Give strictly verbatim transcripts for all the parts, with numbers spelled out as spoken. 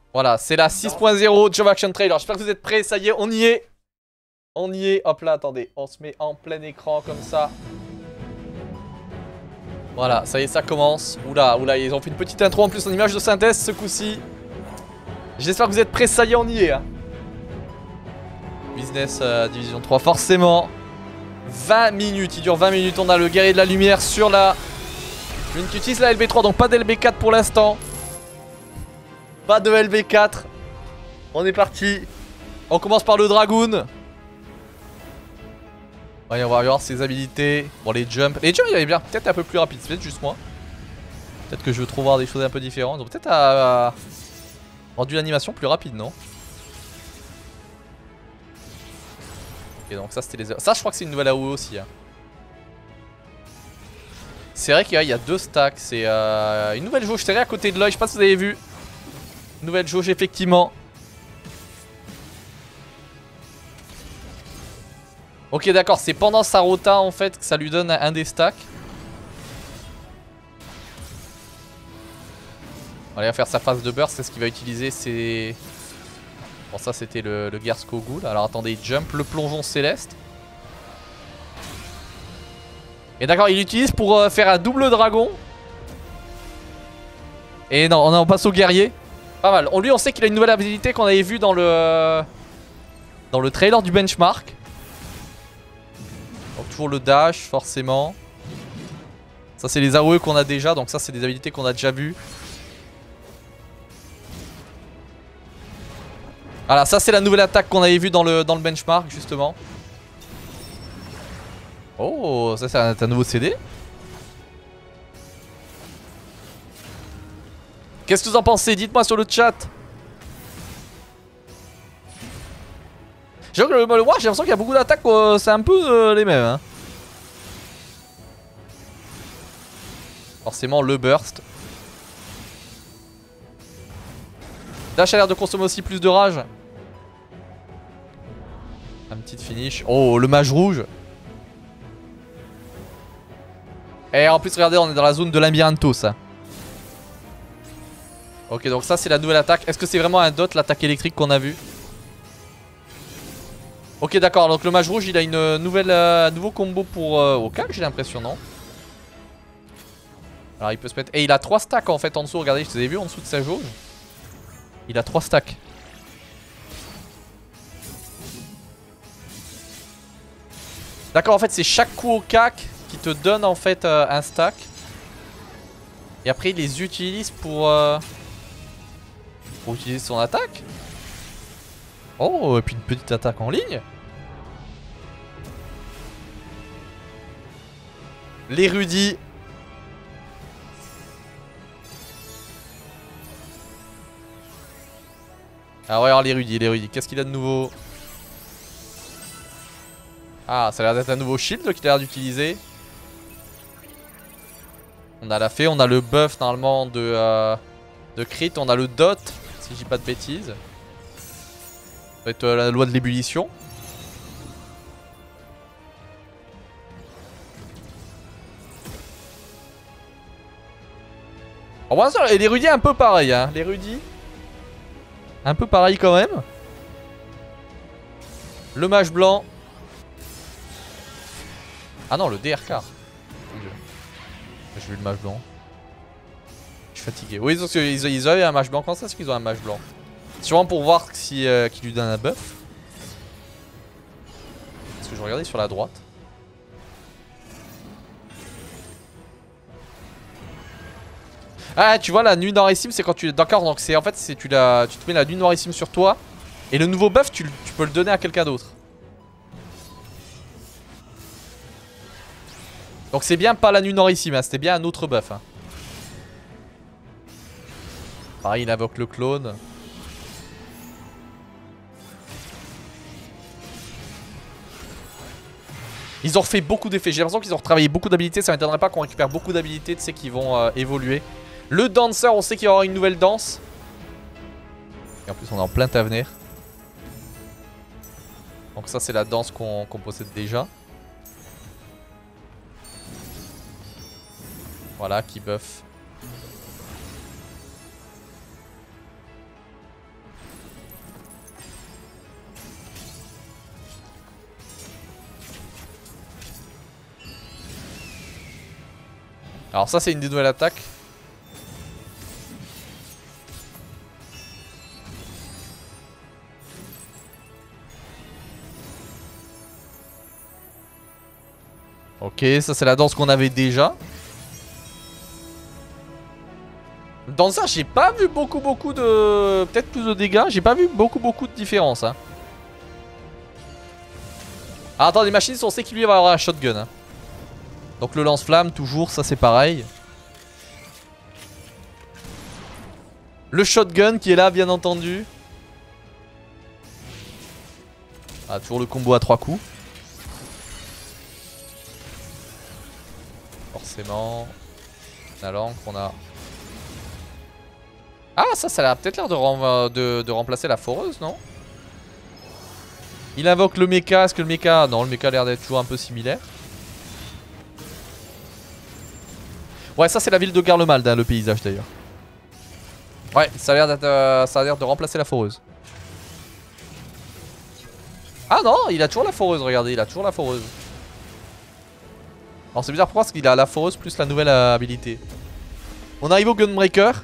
Voilà, c'est la six point zéro Job Action Trailer. J'espère que vous êtes prêts. Ça y est, on y est. On y est. Hop là, attendez. On se met en plein écran comme ça. Voilà, ça y est, ça commence. Oula, oula, ils ont fait une petite intro en plus en image de synthèse ce coup-ci. J'espère que vous êtes prêts. Ça y est, on y est. Hein. Business euh, Division trois, forcément. vingt minutes, il dure vingt minutes. On a le guerrier de la lumière sur la... Une qui utilise la L B trois, donc pas d'L B quatre pour l'instant. Pas de L B quatre. On est parti. On commence par le Dragoon. On va voir ses habilités. Bon, les jumps. Les jumps, il avait bien peut-être un peu plus rapide. C'est peut-être juste moi. Peut-être que je veux trop voir des choses un peu différentes. Donc peut-être à... à... rendu l'animation plus rapide, non? Et donc ça, c'était les... Ça, je crois que c'est une nouvelle A O E aussi. Hein. C'est vrai qu'il y a deux stacks. C'est euh, une nouvelle jauge. C'est à côté de l'œil. Je sais pas si vous avez vu. Nouvelle jauge, effectivement. Ok, d'accord, c'est pendant sa rota en fait que ça lui donne un des stacks. On va faire sa phase de burst, c'est ce qu'il va utiliser. C'est. Bon, ça c'était le, le Gersko Ghoul. Alors attendez, il jump le plongeon céleste. Et d'accord, il l'utilise pour euh, faire un double dragon. Et non, on passe au guerrier. Pas mal. On lui, on sait qu'il a une nouvelle habilité qu'on avait vue dans le. Dans le trailer du benchmark. Donc toujours le dash, forcément. Ça c'est les A O E qu'on a déjà, donc ça c'est des habilités qu'on a déjà vues. Voilà, ça c'est la nouvelle attaque qu'on avait vue dans le, dans le benchmark, justement. Oh, ça c'est un, un nouveau C D. Qu'est-ce que vous en pensez? Dites-moi sur le chat. J'ai le, le War, j'ai l'impression qu'il y a beaucoup d'attaques, euh, c'est un peu euh, les mêmes. Hein. Forcément, le burst. Dash a l'air de consommer aussi plus de rage. Un petit finish. Oh, le mage rouge. Et en plus, regardez, on est dans la zone de Labyrinthos. Ça. Ok, donc ça, c'est la nouvelle attaque. Est-ce que c'est vraiment un dot, l'attaque électrique qu'on a vu? Ok, d'accord. Donc le mage rouge, il a une nouvelle, euh, un nouveau combo pour euh, Okak, j'ai l'impression, non? Alors il peut se mettre... Et il a trois stacks en fait en dessous. Regardez, je vous avez vu en dessous de sa jauge. Il a trois stacks. D'accord, en fait c'est chaque coup au cac qui te donne en fait euh, un stack. Et après il les utilise pour... Euh... Pour utiliser son attaque. Oh, et puis une petite attaque en ligne. L'érudit. Ah ouais, alors l'érudit, l'érudit. Qu'est-ce qu'il a de nouveau? Ah, ça a l'air d'être un nouveau shield qu'il a l'air d'utiliser. On a la fée, on a le buff normalement de, euh, de crit, on a le dot, si je dis pas de bêtises. Ça va être euh, la loi de l'ébullition. Oh, bon, ça, et l'érudit un peu pareil, hein. L'érudit. Un peu pareil quand même. Le mage blanc. Ah non, le D R K. J'ai vu le mage blanc. Je suis fatigué. Oui, parce qu'ils ils avaient un mage blanc. Comment ça, c'est qu'ils ont un mage blanc? Sûrement pour voir si, euh, qui lui donne un buff. Parce que je regardais sur la droite. Ah, tu vois, la nuit noirissime, c'est quand tu... D'accord, donc c'est en fait, c'est tu, la... tu te mets la nuit noirissime sur toi. Et le nouveau buff, tu, tu peux le donner à quelqu'un d'autre. Donc c'est bien pas la nuit noirissime, hein, c'était bien un autre buff. Hein. Pareil, il invoque le clone. Ils ont refait beaucoup d'effets. J'ai l'impression qu'ils ont retravaillé beaucoup d'habilités. Ça m'étonnerait pas qu'on récupère beaucoup d'habilités, tu sais, qui vont euh, évoluer. Le danseur, on sait qu'il y aura une nouvelle danse. Et en plus, on est en plein avenir. Donc ça, c'est la danse qu'on qu'on possède déjà. Voilà, qui buff. Alors ça c'est une des nouvelles attaques. Ok, ça c'est la danse qu'on avait déjà. Dans ça j'ai pas vu beaucoup beaucoup de... Peut-être plus de dégâts. J'ai pas vu beaucoup beaucoup de différence hein. Ah, attends, les machines sont équipées, il va y avoir un shotgun hein. Donc le lance-flamme toujours, ça c'est pareil. Le shotgun qui est là bien entendu. Ah, toujours le combo à trois coups. Forcément. La langue qu'on a. Ah, ça, ça a peut-être l'air de, rem de, de remplacer la foreuse, non? Il invoque le mecha. Est-ce que le mecha... Non, le mecha a l'air d'être toujours un peu similaire. Ouais, ça c'est la ville de Garlemald, hein, le paysage d'ailleurs. Ouais, ça a l'air d'être, euh, ça a l'air de remplacer la foreuse. Ah non, il a toujours la foreuse, regardez, il a toujours la foreuse. Alors c'est bizarre pourquoi, parce qu'il a la foreuse plus la nouvelle euh, habilité. On arrive au Gunbreaker.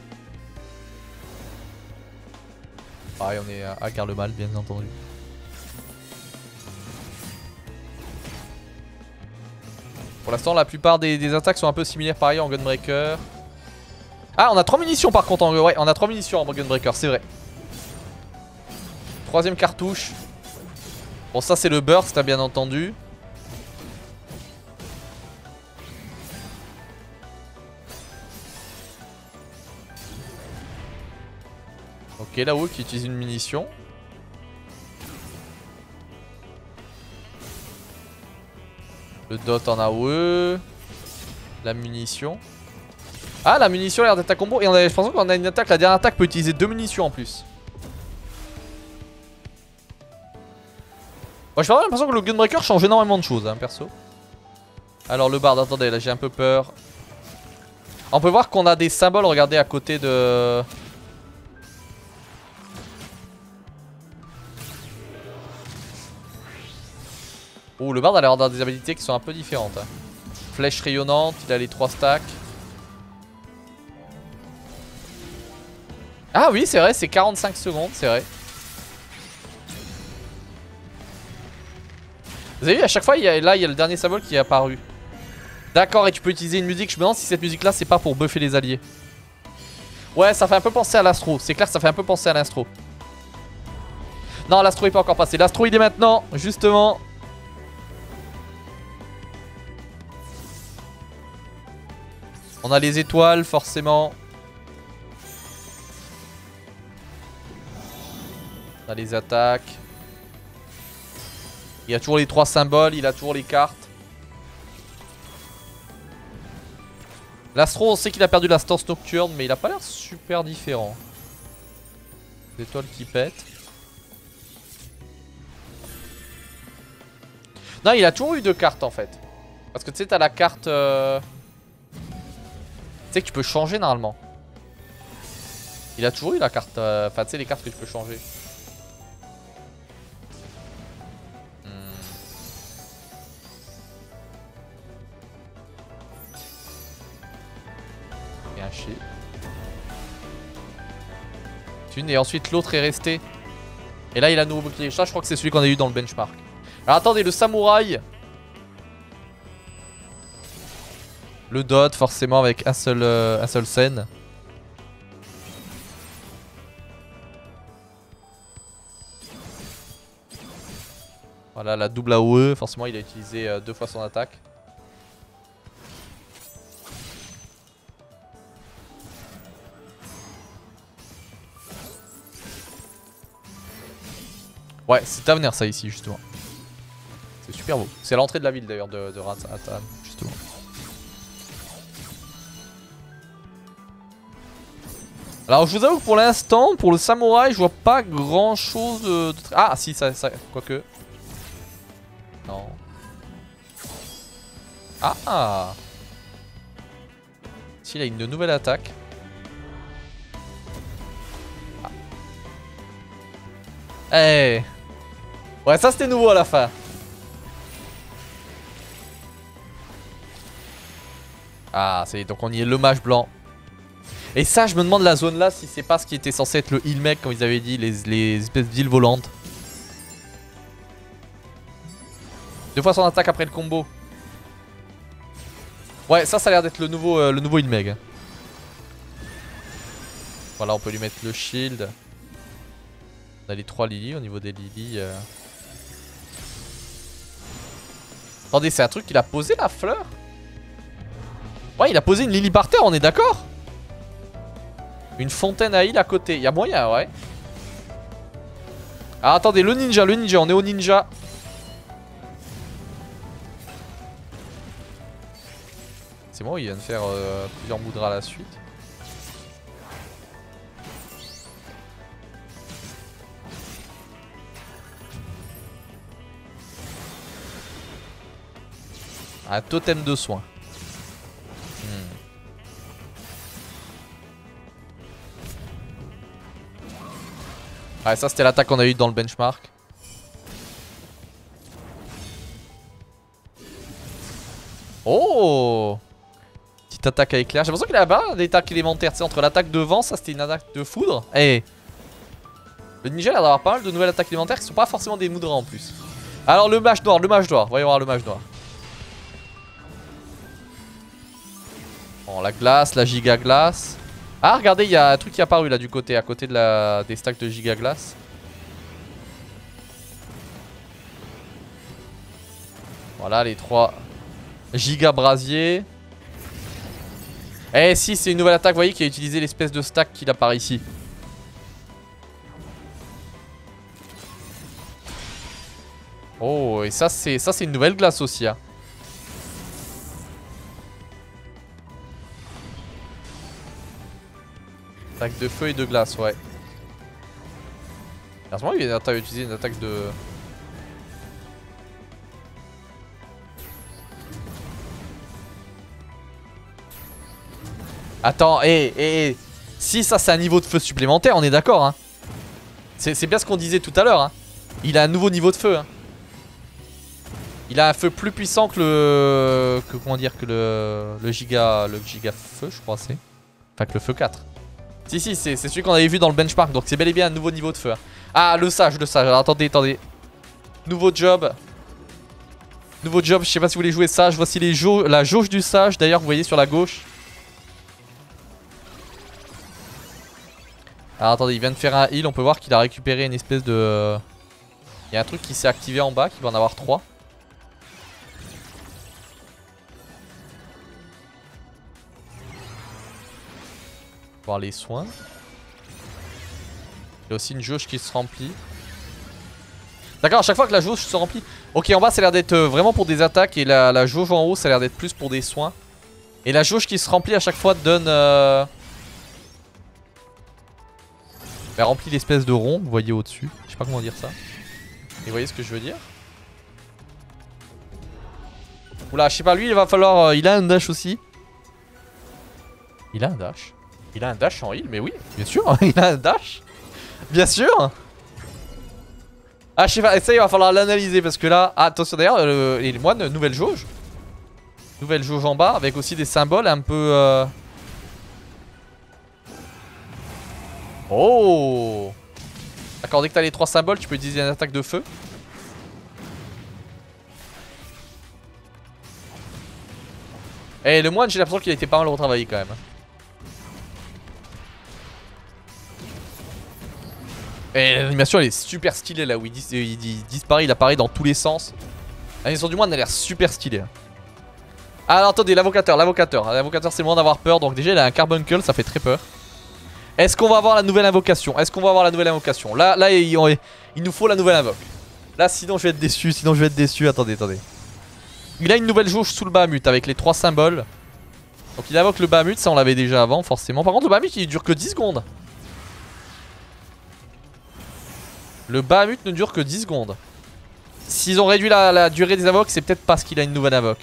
Pareil, on est à Garlemald, bien entendu. Pour l'instant, la plupart des, des attaques sont un peu similaires pareil en Gunbreaker. Ah, on a trois munitions par contre. En... Ouais, on a trois munitions en Gunbreaker, c'est vrai. Troisième cartouche. Bon, ça c'est le burst, bien entendu. Ok, là-haut qui utilise une munition. Le dot en A O E. La munition. Ah, la munition a l'air d'être un combo. Et on a, je pense qu'on a une attaque. La dernière attaque peut utiliser deux munitions en plus. Moi, j'ai vraiment l'impression que le Gunbreaker change énormément de choses, hein, perso. Alors, le bard, attendez, là j'ai un peu peur. On peut voir qu'on a des symboles, regardez, à côté de... Oh, le bard a l'air d'avoir des habilités qui sont un peu différentes. Hein. Flèche rayonnante, il a les trois stacks. Ah oui, c'est vrai, c'est quarante-cinq secondes, c'est vrai. Vous avez vu, à chaque fois, il y a, là, il y a le dernier symbole qui est apparu. D'accord, et tu peux utiliser une musique. Je me demande si cette musique-là, c'est pas pour buffer les alliés. Ouais, ça fait un peu penser à l'astro. C'est clair que ça fait un peu penser à l'astro. Non, l'astro est pas encore passé. L'astro, il est maintenant, justement. On a les étoiles, forcément. On a les attaques. Il y a toujours les trois symboles, il a toujours les cartes. L'astro, on sait qu'il a perdu la stance nocturne, mais il a pas l'air super différent. Les étoiles qui pètent. Non, il a toujours eu deux cartes en fait. Parce que tu sais, t'as la carte... Euh... Tu sais que tu peux changer normalement. Il a toujours eu la carte... Euh... Enfin, tu sais, les cartes que tu peux changer. Une et ensuite l'autre est resté. Et là il a un nouveau bouclier. Ça je crois que c'est celui qu'on a eu dans le benchmark. Alors attendez, le samouraï. Le dot forcément avec un seul, euh, un seul scène. Voilà la double A O E. Forcément il a utilisé euh, deux fois son attaque. Ouais, c'est à venir ça ici justement. C'est super beau. C'est l'entrée de la ville d'ailleurs de, de Rathatan, justement. Alors je vous avoue que pour l'instant, pour le samouraï, je vois pas grand chose de... de... Ah si, ça, ça... Quoique... Non. Ah, ah. Si, il a une nouvelle attaque. Ah. Eh hey. Ouais, ça c'était nouveau à la fin. Ah, c'est donc on y est, le mage blanc. Et ça, je me demande la zone là si c'est pas ce qui était censé être le heal mech, comme ils avaient dit, les, les espèces d'îles volantes. Deux fois son attaque après le combo. Ouais, ça, ça a l'air d'être le nouveau, euh, le nouveau heal mech. Voilà, on peut lui mettre le shield. On a les trois lilies au niveau des lilies. Euh... Attendez, c'est un truc qu'il a posé la fleur? Ouais, il a posé une lily par terre, on est d'accord? Une fontaine à heal à côté. Il y a moyen, ouais. Ah, attendez, le ninja, le ninja, on est au ninja. C'est bon, il vient de faire euh, plusieurs moudras à la suite. Un totem de soin. Hmm. Ouais, ça c'était l'attaque qu'on a eu dans le benchmark. Oh! Petite attaque à éclair. J'ai l'impression qu'il a là-bas des attaques élémentaires. Tu sais, entre l'attaque de vent, ça c'était une attaque de foudre. Eh! Le ninja a l'air d'avoir pas mal de nouvelles attaques élémentaires qui sont pas forcément des moudras en plus. Alors le mage noir, le mage noir. Voyons voir le mage noir. Bon, la glace, la giga glace. Ah, regardez, il y a un truc qui est apparu là du côté, à côté de la... des stacks de giga glace. Voilà les trois giga brasiers. Eh si, c'est une nouvelle attaque, vous voyez, qui a utilisé l'espèce de stack qu'il apparaît ici. Oh, et ça c'est ça c'est une nouvelle glace aussi, hein. Attaque de feu et de glace, ouais. À ce moment, il vient d'utiliser une attaque de... Attends, hé, hé, hé. Si ça c'est un niveau de feu supplémentaire, on est d'accord, hein. C'est bien ce qu'on disait tout à l'heure, hein. Il a un nouveau niveau de feu, hein. Il a un feu plus puissant que le... Que, comment dire, que le... Le giga... Le giga feu, je crois, c'est... Enfin, que le feu quatre. Si, si, c'est celui qu'on avait vu dans le benchmark. Donc c'est bel et bien un nouveau niveau de feu, hein. Ah, le sage, le sage. Alors, attendez, attendez. Nouveau job. Nouveau job, je sais pas si vous voulez jouer sage. Voici les jau la jauge du sage. D'ailleurs, vous voyez sur la gauche. Alors attendez, il vient de faire un heal. On peut voir qu'il a récupéré une espèce de... Il y a un truc qui s'est activé en bas, qui va en avoir trois. Voir les soins. Il y a aussi une jauge qui se remplit. D'accord, à chaque fois que la jauge se remplit. Ok, en bas ça a l'air d'être vraiment pour des attaques. Et la, la jauge en haut ça a l'air d'être plus pour des soins. Et la jauge qui se remplit à chaque fois donne... Euh... Elle remplit l'espèce de rond, vous voyez au-dessus. Je sais pas comment dire ça. Et vous voyez ce que je veux dire? Oula, je sais pas, lui il va falloir... Euh, il a un dash aussi. Il a un dash. Il a un dash en heal, mais oui, bien sûr, il a un dash. Bien sûr. Ah, je sais pas, ça il va falloir l'analyser parce que là... Ah, attention d'ailleurs, euh, les moines, nouvelle jauge. Nouvelle jauge en bas avec aussi des symboles un peu... Euh... Oh. D'accord, dès que t'as les trois symboles, tu peux utiliser une attaque de feu. Et le moine, j'ai l'impression qu'il a été pas mal retravaillé quand même. Et l'animation elle est super stylée là où il, dis il, il disparaît, il apparaît dans tous les sens. L'animation du moine elle a l'air super stylée. Alors attendez, l'avocateur, l'avocateur. L'avocateur c'est le moment d'avoir peur, donc déjà il a un carbuncle, ça fait très peur. Est-ce qu'on va avoir la nouvelle invocation? Est-ce qu'on va avoir la nouvelle invocation? Là, là il, il, il nous faut la nouvelle invoque. Là sinon je vais être déçu, sinon je vais être déçu, attendez, attendez. Il a une nouvelle jauge sous le Bahamut avec les trois symboles. Donc il invoque le Bahamut, ça on l'avait déjà avant forcément. Par contre le Bahamut il dure que dix secondes. Le Bahamut ne dure que dix secondes. S'ils ont réduit la, la durée des invoques, c'est peut-être parce qu'il a une nouvelle invoque.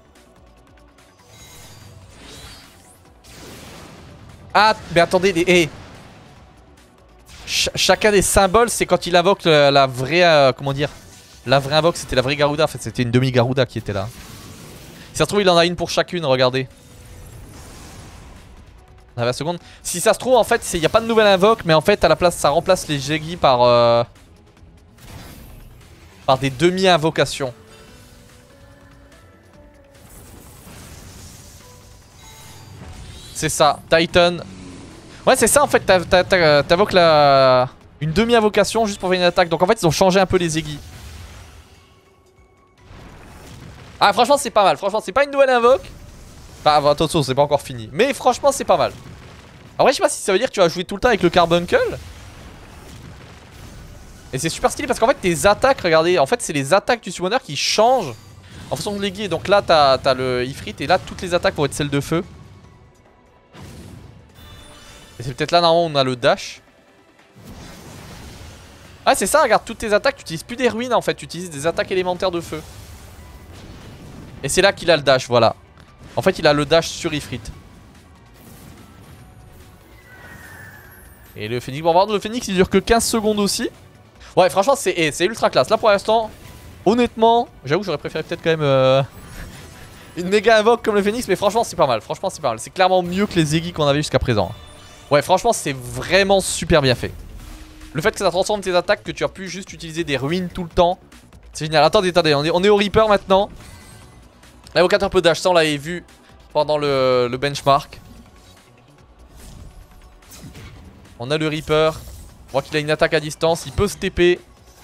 Ah, mais attendez, les, hey. Ch chacun des symboles, c'est quand il invoque le, la vraie... Euh, comment dire? La vraie invoque, c'était la vraie Garuda. En fait, c'était une demi-Garuda qui était là. Si ça se trouve, il en a une pour chacune, regardez. On a la seconde. Si ça se trouve, en fait, il n'y a pas de nouvelle invoque, mais en fait, à la place, ça remplace les Jeggi par, euh, par des demi-invocations. C'est ça, Titan. Ouais, c'est ça en fait, t'invoques la... une demi-invocation juste pour faire une attaque. Donc en fait, ils ont changé un peu les aiguilles. Ah, franchement, c'est pas mal. Franchement, c'est pas une nouvelle invoque. Enfin, attention, c'est pas encore fini. Mais franchement, c'est pas mal. Après, je sais pas si ça veut dire que tu vas jouer tout le temps avec le Carbuncle. Et c'est super stylé parce qu'en fait, tes attaques, regardez, en fait, c'est les attaques du summoner qui changent en fonction de l'aiguille. Donc là, t'as as le Ifrit et là, toutes les attaques vont être celles de feu. Et c'est peut-être là, normalement, on a le dash. Ah, c'est ça, regarde, toutes tes attaques, tu utilises plus des ruines en fait, tu utilises des attaques élémentaires de feu. Et c'est là qu'il a le dash, voilà. En fait, il a le dash sur Ifrit. Et le Phoenix, bon, on va voir, le Phoenix, il dure que quinze secondes aussi. Ouais, franchement, c'est hey, ultra classe. Là, pour l'instant, honnêtement, j'avoue, j'aurais préféré peut-être quand même euh, une méga invoque comme le Phoenix, mais franchement, c'est pas mal. Franchement, c'est pas mal. C'est clairement mieux que les aiguilles qu'on avait jusqu'à présent. Ouais, franchement, c'est vraiment super bien fait. Le fait que ça transforme tes attaques, que tu as pu juste utiliser des ruines tout le temps, c'est génial. Attendez, attendez, on est, on est au Reaper maintenant. L'invocateur peut dash, ça on l'avait vu pendant le, le benchmark. On a le Reaper. On voit qu'il a une attaque à distance, il peut se T P.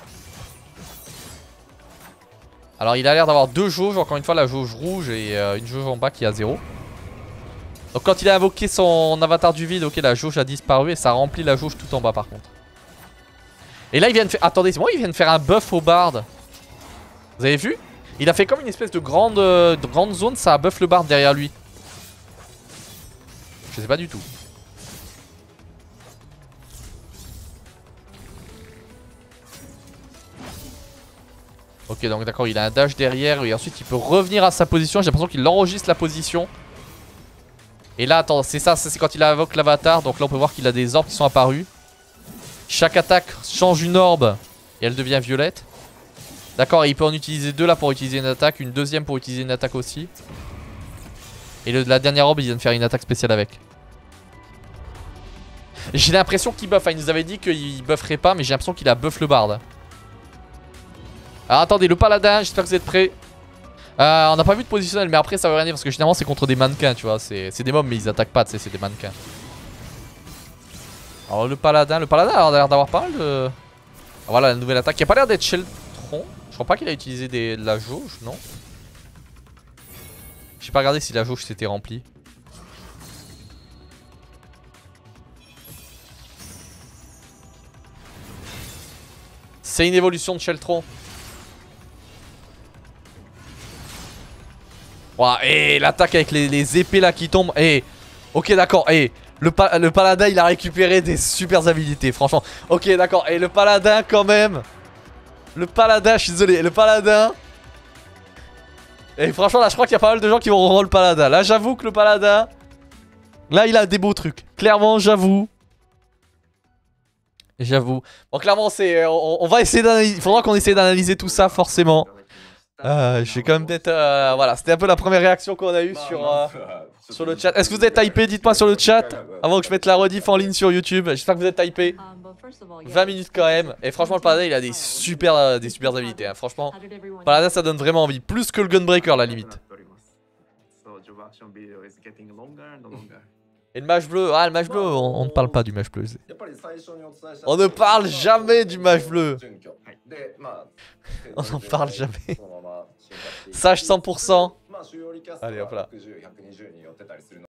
Alors il a l'air d'avoir deux jauges, encore une fois la jauge rouge et euh, une jauge en bas qui est à zéro. Donc quand il a invoqué son avatar du vide, ok, la jauge a disparu et ça remplit la jauge tout en bas par contre. Et là il vient de faire... Attendez, c'est moi, il vient de faire un buff au bard. Vous avez vu? Il a fait comme une espèce de grande, euh, de grande zone, ça a buff le bard derrière lui. Je sais pas du tout. Ok, donc d'accord, il a un dash derrière et ensuite il peut revenir à sa position. J'ai l'impression qu'il enregistre la position. Et là, attends, c'est ça, c'est quand il invoque l'avatar. Donc là, on peut voir qu'il a des orbes qui sont apparus. Chaque attaque change une orbe et elle devient violette. D'accord, il peut en utiliser deux là pour utiliser une attaque, une deuxième pour utiliser une attaque aussi. Et le, la dernière orbe, il vient de faire une attaque spéciale avec. J'ai l'impression qu'il buff, hein, il nous avait dit qu'il bufferait pas, mais j'ai l'impression qu'il a buff le bard. Alors attendez, le paladin, j'espère que vous êtes prêts. Euh, on n'a pas vu de positionnel, mais après ça veut rien dire parce que généralement c'est contre des mannequins, tu vois. C'est des mobs, mais ils attaquent pas, tu sais, c'est des mannequins. Alors le paladin, le paladin a l'air d'avoir pas mal de... Ah, voilà la nouvelle attaque, il a pas l'air d'être Sheltron. Je crois pas qu'il a utilisé des, de la jauge, non? J'ai pas regardé si la jauge s'était remplie. C'est une évolution de Sheltron. Wow, et l'attaque avec les, les épées là qui tombent. Et ok d'accord, et le, pa le paladin il a récupéré des super habilités, franchement. Ok d'accord, et le paladin quand même. Le paladin, je suis désolé, le paladin. Et franchement là je crois qu'il y a pas mal de gens qui vont reroll le paladin. Là j'avoue que le paladin, là il a des beaux trucs. Clairement j'avoue. J'avoue. Bon clairement c'est, on, on va essayer d'analyser, il faudra qu'on essaie d'analyser tout ça forcément. Euh, je vais quand même peut-être... Euh, voilà, c'était un peu la première réaction qu'on a eue sur, euh, sur le chat. Est-ce que vous êtes hypé? Dites-moi sur le chat, avant que je mette la rediff en ligne sur YouTube. J'espère que vous êtes hypé. vingt minutes quand même. Et franchement, le paladin, il a des super, euh, des super habilités. Hein. Franchement, le paladin, ça donne vraiment envie. Plus que le Gunbreaker, la limite. Et le mage bleu, ah le mage bleu, on, on ne parle pas du mage bleu. On ne parle jamais du mage bleu. On n'en parle jamais. Sage cent pour cent. Allez hop là.